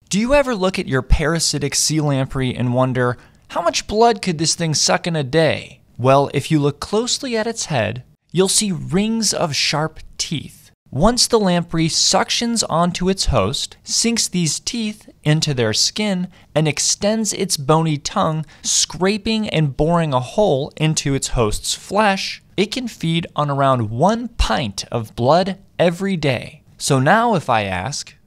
Do you ever look at your parasitic sea lamprey and wonder, how much blood could this thing suck in a day? Well, if you look closely at its head, you'll see rings of sharp teeth. Once the lamprey suctions onto its host, sinks these teeth into their skin, and extends its bony tongue, scraping and boring a hole into its host's flesh, it can feed on around 1 pint of blood every day. So now if I ask,